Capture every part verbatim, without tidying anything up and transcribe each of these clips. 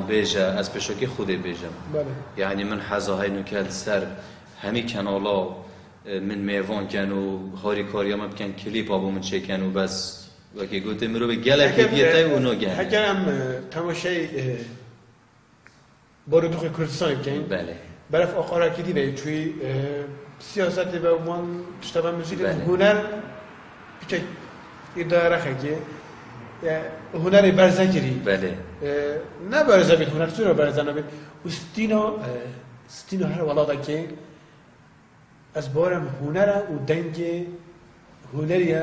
بیجه از پیشکی خودی بیجم یعنی من حزاهای نکل سر همی کنالا من میوان کن و هاری کاریم بکن کلیپ آبو من چه کن و بس وکی گوته مرو به گله که بیته و نو گن حکرم تماشای بارودوخ کردستان بکن بله برف آقا که دیده چوی سیاست و من تشتبه موسیقی هنر بچه اداره خیلی هنر برزنگری بله نه برزن بید هنر چرا برزن بید استینا استینا هر ولاده که از بارم هنر و دنگ هنریه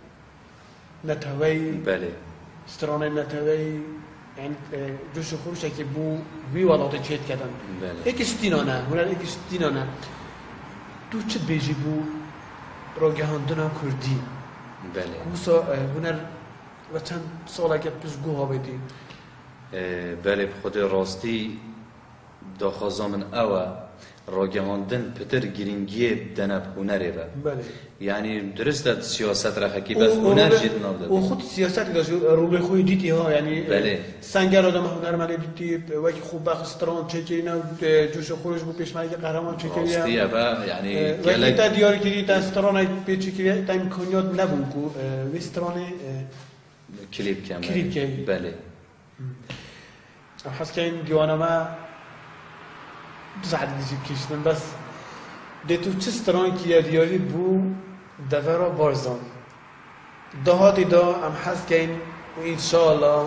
نتوی بله استرانه نتوی یعنی جوش خوبشه که بو وی ولاده چیت کردن بله یک استینا نه هنر یک استینا نه تو چه بیجی بو راگهاندن کردی بله کوسا هنر و چند ساله که پیش گوها بدی بله خود راستی داخوازا من اوه راگهاندن پتر گرینگیه دنب هنره با بله یعنی درست داد سیاست را حکی بس هنر جد نابده او خود سیاست داشت روی خوی دیدی ها یعنی بله سنگر آدم هنرمندی دیدی وقتی خوب بخستران چکری نه جوش خورش بو پیشمرگ قهرمان چکری راستیه با یعنی وقتی تا دیاری کردی تا استران پیچکری تا امکانیات نبود کو وستران کلیپ کم کلیپ کم بله حس که این دیوانه ما بزعل دیجی کشتن بس دیتو چه استران که دیاری بو دورا بارزان دهاتی دا هم حس که این و انشاءالله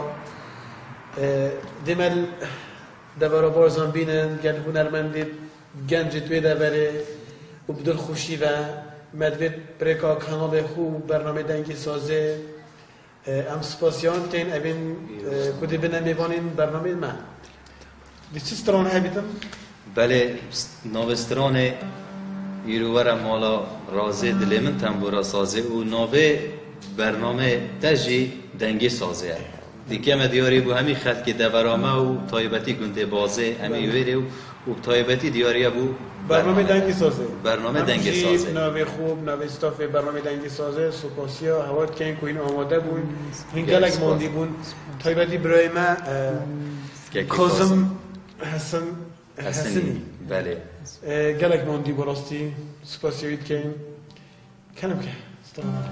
دیمل دورا بارزان بینن گل هنرمندی گنج توی دوره و بدل خوشی و مدوید بریکا کانال خوب برنامه دنگی سازه ام سپاسیان تین اوین کدی بنا میوانین برنامه من دی چه استران هبیتم؟ بله ناوستران ایروورم مالا رازه دل من تنبورا سازه و ناوه برنامه تجی دنگی سازه دیگه ما دیاری بو همی خط که دورامه و تایبتی گنده بازه همی ویره و تایبتی دیاری بو برنامه دنگی سازه برنامه دنگی سازه ناوه خوب ناوه استاف برنامه دنگی سازه سپاسیا هوات که این کوین آماده بون هنگلک ماندی بون تایبتی برای ما کازم حسن حسنی بله گلک ماندی براستی سپاسیوید که این کنم که استرامت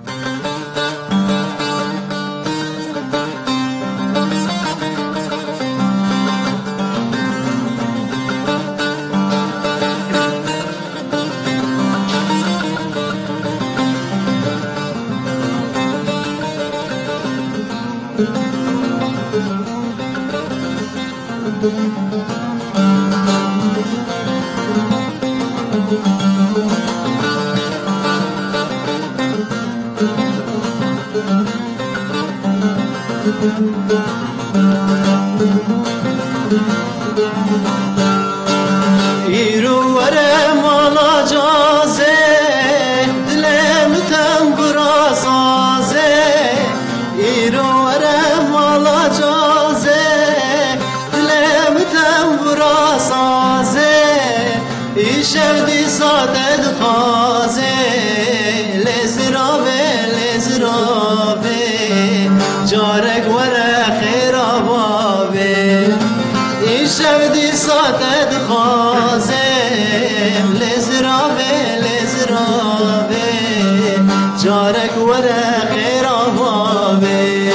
ایرواره مالا جازه دلم تنبورا سازه ایرواره مالا جازه دلم تنبورا سازه ایشودی ساده دخازه لزراوه لزراوه جارک وره خیراباوه ایشودی ساده دخازه لزراوه لزراوه جارک وره خیراباوه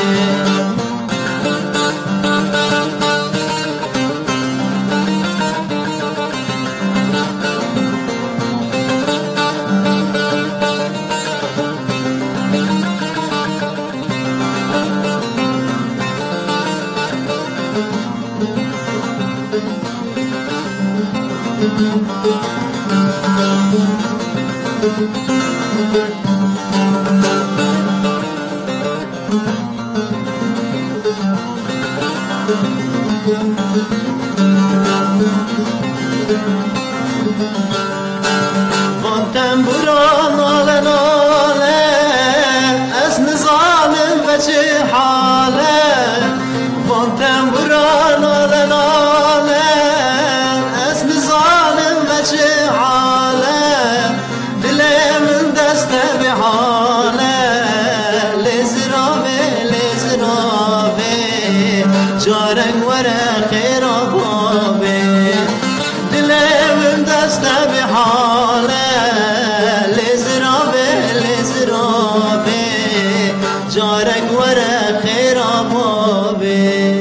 وان تنبورا ناله ناله از نظالم و چه حاله وان تنبورا ناله ناله از نظالم و چه حاله دل من دست به حاله لزراوه لزراوه جارک وره خرابه دلم دست به حاله لزرابه لزرابه جارك ورا خرابه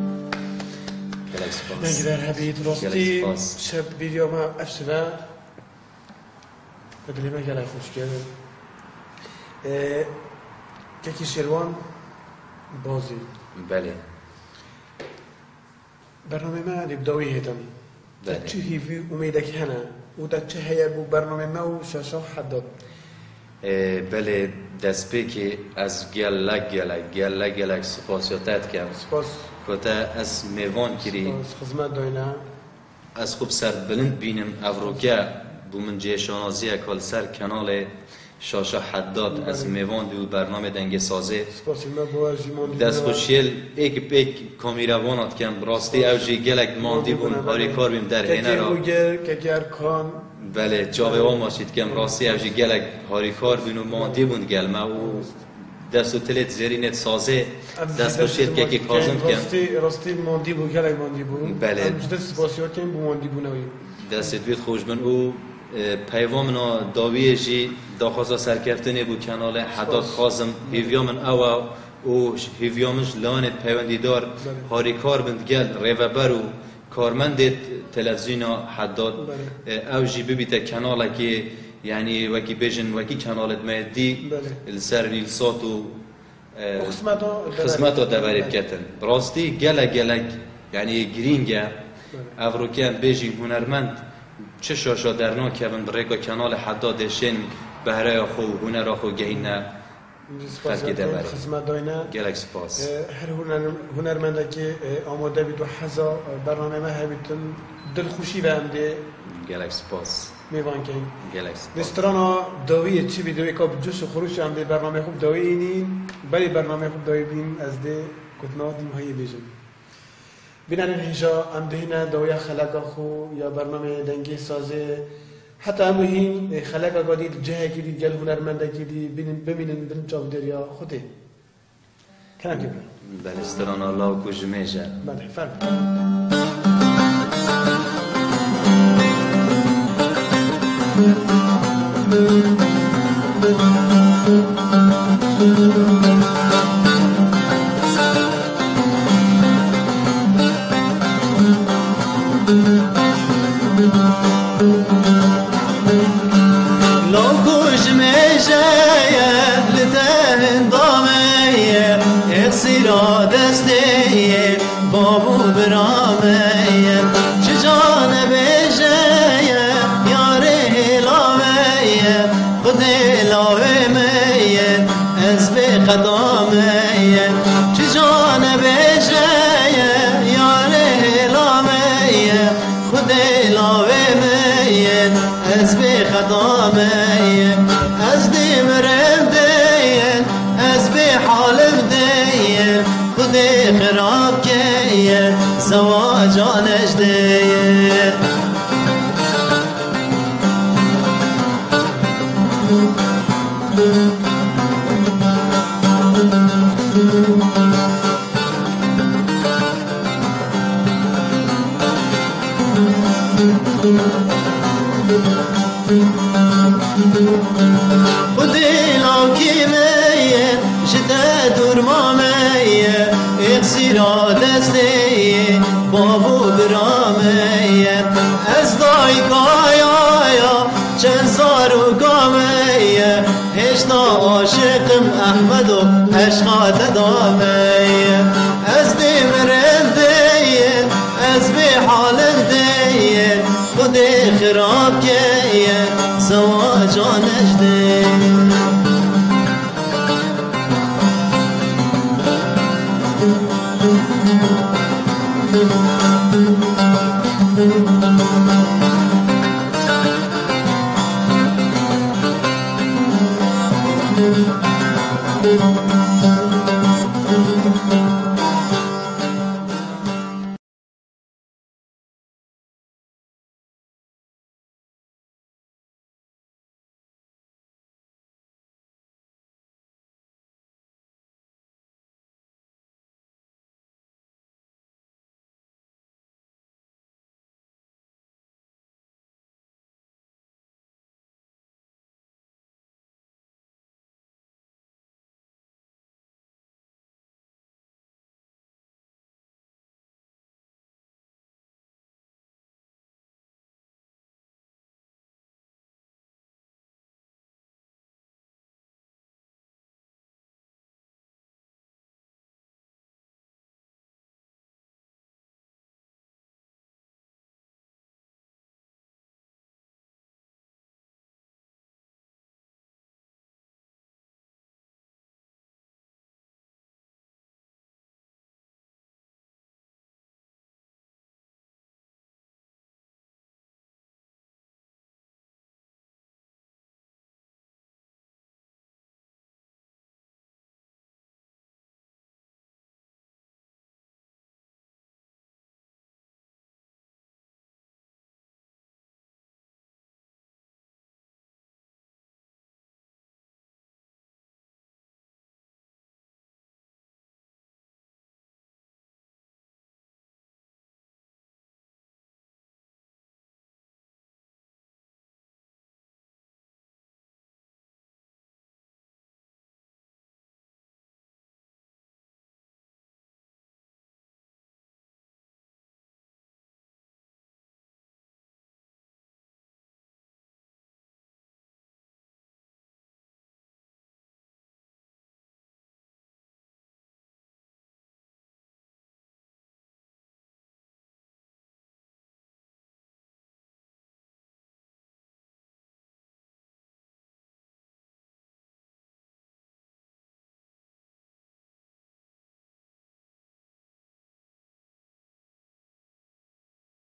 نگذر حبید راستی شب ویدیو ما افشبه بدلی ما گله خوش کرده ککی شیروان بازی بله برنامه ما لبداوی هیتم بله چه هیوی امیدک هنه و دا چه هیه بو برنامه ما و شاشا حداد بله دست پی که از گلک گلک گلک گلک سپاسیاتت کم سپاس کتا از میوان کری سپاس خدمت داینه از خوب سر بلند بینم افروکه بو من جیشانازی اکال سر کانال شاشا حداد از میوان دو برنامه دنگ سازه سپاس ما با جیمان دست خوشیل ایک پیک کامیروانات کم راستی اوجی گلک ماندی بون هاری کار بیم در هینه را که گر کان بله جاوه ها ماشید کم راستی اوجی گلک هاری کار بین و ماندی بون گلمه و دست و تلت زرینت سازه دست خوشیل که که کازم کم راستی راستی ماندی بون گلک ماندی بون بله امجده سپاسی ها کم بو ماندی بونوی دست دوید خوش بن او پیوامنا داویه جی داخوازا سرکفتنه بو کانال حداد خازم هیویامن او او هیویامش لانت پیوندیدار هاریکار بند گل ریوبر و کارمند تلویزیون حداد او جی ببیت کانال که یعنی وکی بیجن وکی کانالت مهدی السر نیل صوت و خدمت ها دبریب کتن راستی گلک گلک یعنی گرینگه افروکیان بیجی هنرمند چه شاشا درنا که من بریکا کانال حدادشین بهره خو هنر خو گهینه خلقی دبره خدمت داینه گلک سپاس هر هنرمنده که آماده بید و حضا برنامه ما هبیتن دلخوشی به همده گلک سپاس میوان کن گلک سپاس دسترانا داویه چی بیدوی که جوش و خروش همده برنامه خوب داوی اینین بلی برنامه خوب داوی بین از ده کتنا دیم هایی بیجن بینن اینجا ام دهینا دویا خلاقا خو یا برنامه دنگی سازه حتی ام هین خلاقا قدید جه کدی جل هنرمنده کدی بینن ببینن بن جاب دریا خوده کنم که بله استران الله و کجمیجه بله فرق لوكوش مجايا لتهن ضامية اخسرا دستية بابو برامية شجان بجايا ياري لاوية خدي لاوية ازبي قدامية شجان بجايا ياري لاوية خدي لاوية ازبي خدامية از دي مرندين از بي حالم دين خدي خراب كية زواجان اجدين خدي لو كيمية جدا دور مامية اخسرا دستي بابو برامية از دايقا يا چند سارو قامية هشنا عاشقم احمدو عشقا تدامية از دي مرندين از بي حالم دين خدي خراب كية زواجان